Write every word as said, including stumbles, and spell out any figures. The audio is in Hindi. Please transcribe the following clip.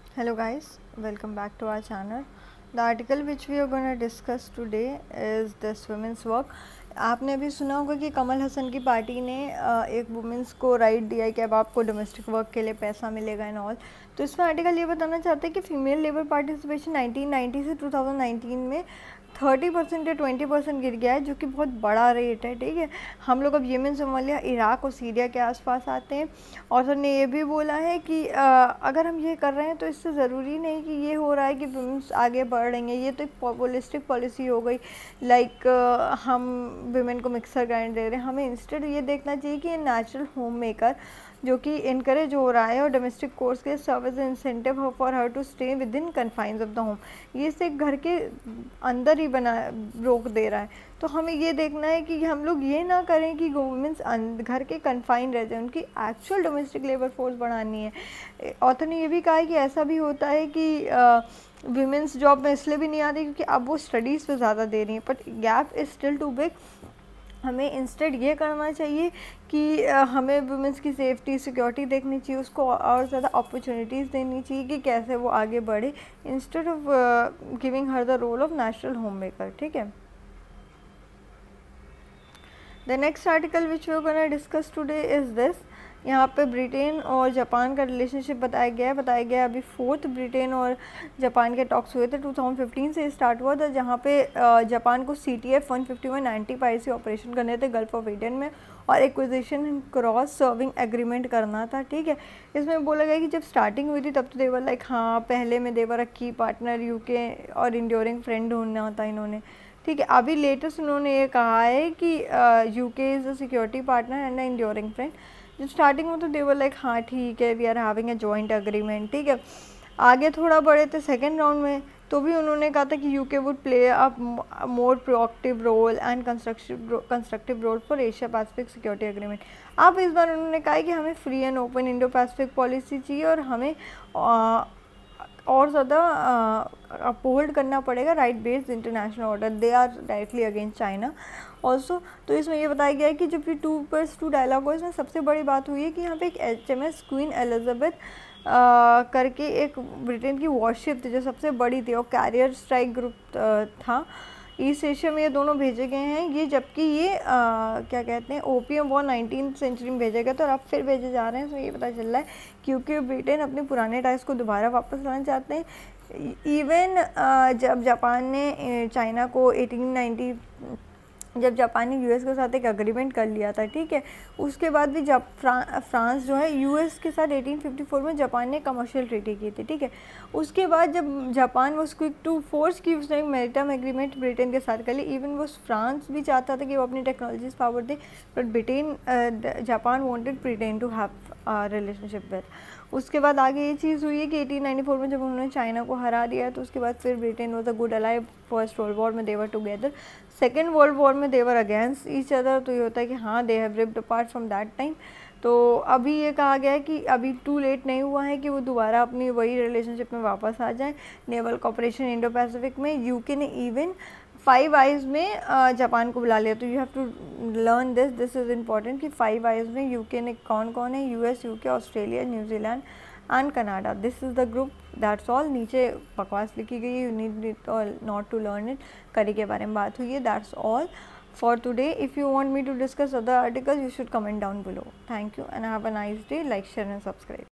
Hello guys, welcome back to our channel. The article which we are going to discuss today is this women's work. आपने अभी सुना होगा कि कमल हसन की पार्टी ने एक वुमेंस को राइट दिया है कि अब आपको डोमेस्टिक वर्क के लिए पैसा मिलेगा एंड ऑल। तो इसमें आर्टिकल ये बताना चाहते हैं कि female labour participation nineteen ninety से टू थाउजेंड नाइनटीन में थर्टी परसेंट या ट्वेंटी परसेंट गिर गया है, जो कि बहुत बड़ा रेट है। ठीक है, हम लोग अब येमेन, सोमालिया, इराक और सीरिया के आसपास आते हैं। ऑथर ने ये भी बोला है कि आ, अगर हम ये कर रहे हैं तो इससे ज़रूरी नहीं कि ये हो रहा है कि वुमेन्स आगे बढ़ रही हैं। ये तो एक पॉपुलिस्टिक पॉलिसी हो गई, लाइक हम वुमेन को मिक्सर ग्राइंड दे रहे हैं। हमें इंस्टेड ये देखना चाहिए कि ये नेचुरल होम मेकर जो कि इनकरेज हो रहा है और डोमेस्टिक कोर्स के service incentive for her to stay within confines of the home, ये इसे घर के अंदर ही बना रोक दे रहा है। तो हमें ये देखना है कि हम लोग ये ना करें कि वुमेन्स घर के कन्फाइन रह जाए, उनकी एक्चुअल डोमेस्टिक लेबर फोर्स बढ़ानी है। ऑथर ने ये भी कहा है कि ऐसा भी होता है कि वुमेन्स जॉब में इसलिए भी नहीं आती क्योंकि अब वो स्टडीज़ पे ज़्यादा दे रही हैं, but gap is still too big. हमें इंस्टेड ये करना चाहिए कि हमें वुमेंस की सेफ्टी सिक्योरिटी देखनी चाहिए, उसको और ज़्यादा अपॉर्चुनिटीज़ देनी चाहिए कि कैसे वो आगे बढ़े, instead of giving her the role of national home maker. ठीक है, the next article which we are gonna discuss today is this. यहाँ पे ब्रिटेन और जापान का रिलेशनशिप बताया गया है। बताया गया अभी फोर्थ ब्रिटेन और जापान के टॉक्स हुए थे, टू थाउजेंड फिफ्टीन से स्टार्ट हुआ था, जहाँ पे जापान को C T F one fifty one anti piracy operation करने थे गल्फ ऑफ एडन में, और एक्विजिशन क्रॉस सर्विंग एग्रीमेंट करना था। ठीक है, इसमें बोला गया कि जब स्टार्टिंग हुई थी तब तो देवर लाइक हाँ पहले में they were a key partner UK और इंड्योरिंग फ्रेंड ढूंढना था इन्होंने। ठीक है, अभी लेटेस्ट उन्होंने ये कहा है कि UK is a security partner and a enduring friend. जो स्टार्टिंग में तो देवर लाइक हाँ ठीक है we are having a joint agreement. ठीक है, आगे थोड़ा बढ़े थे सेकेंड राउंड में तो भी उन्होंने कहा था कि UK would play a more proactive role and constructive constructive role for Asia Pacific security agreement. अब इस बार उन्होंने कहा है कि हमें free and open Indo Pacific policy चाहिए और हमें आ, और ज़्यादा अपहोल्ड करना पड़ेगा right based international order. They are directly against China also. तो इसमें ये बताया गया है कि जब भी टू प्लस टू डायलॉग हो, इसमें सबसे बड़ी बात हुई है कि यहाँ पे एक H M S Queen Elizabeth करके एक ब्रिटेन की वॉरशिप थी जो सबसे बड़ी थी, और कैरियर स्ट्राइक ग्रुप था ईस्ट एशिया में, ये दोनों भेजे गए हैं। ये जबकि ये आ, क्या कहते हैं ओपीएम वॉर नाइनटीन सेंचुरी में भेजे गए थे और अब फिर भेजे जा रहे हैं। इसमें ये पता चल रहा है क्योंकि ब्रिटेन अपने पुराने टाइज को दोबारा वापस लाना चाहते हैं। इवन जब जापान ने चाइना को एटीन नाइंटी जब जापान ने यूएस के साथ एक एग्रीमेंट कर लिया था, ठीक है, उसके बाद भी जब फ्रां, फ्रांस जो है यूएस के साथ एटीन फिफ्टी फोर में जापान ने कमर्शियल ट्रीटी की थी। ठीक है, उसके बाद जब जापान वो क्विक टू फोर्स की उसने मैरिटाइम एग्रीमेंट ब्रिटेन के साथ कर ली। इवन वो फ्रांस भी चाहता था कि वो अपनी टेक्नोलॉजीज पावर दे, but Britain Japan wanted Britain to have relationship with. उसके बाद आगे ये चीज़ हुई है कि एटीन नाइंटी फोर में जब उन्होंने चाइना को हरा दिया तो उसके बाद फिर Britain was a good ally. First world war में they were together, second world war में देवर अगेंस्ट ईच अदर। तो ये होता है कि हाँ they have ripped apart from that time. तो अभी ये कहा गया है कि अभी टू लेट नहीं हुआ है कि वो दोबारा अपनी वही रिलेशनशिप में वापस आ जाए। नेवल कॉपरेशन इंडो पैसिफिक में यूके ने इवन फाइव आइज़ में जापान को बुला लिया। तो you have to learn this this is important कि फाइव आइज़ में यूके ने कौन कौन है, US, UK, Australia, New Zealand and Canada. This is the group, that's all. नीचे बकवास लिखी गई है, you need not to learn it. Curry के बारे में बात हुई है। That's all for today. If you want me to discuss other articles, you should comment down below. Thank you and have a nice day. Like, share and subscribe.